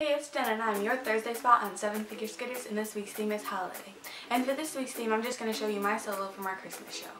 Hey, it's Jenna and I'm your Thursday spot on 7FigureSkaters, and this week's theme is holiday. And for this week's theme, I'm just going to show you my solo from our Christmas show.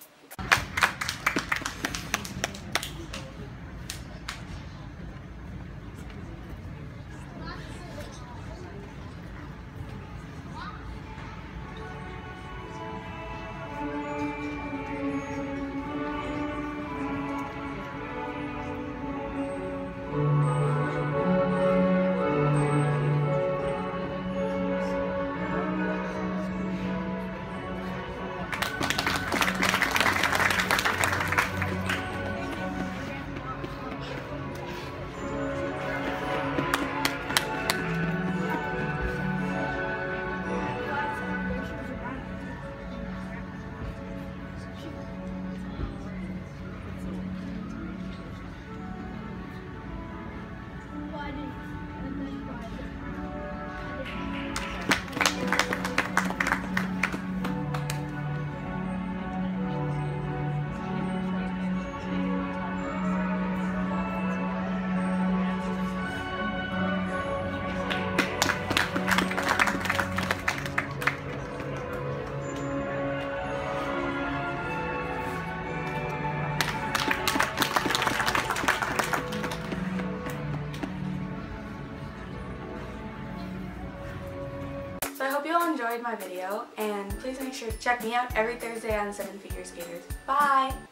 So I hope you all enjoyed my video, and please make sure to check me out every Thursday on 7FigureSkaters. Bye!